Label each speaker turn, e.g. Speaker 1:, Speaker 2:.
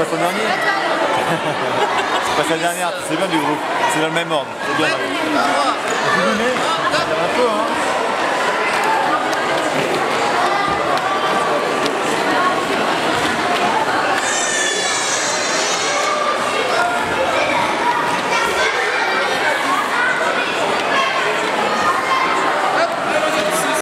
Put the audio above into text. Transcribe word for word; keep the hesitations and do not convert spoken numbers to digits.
Speaker 1: passe au dernier. Tu passes à la dernière, c'est bien du groupe. C'est dans le même ordre. C'est bien. Un peu, hein.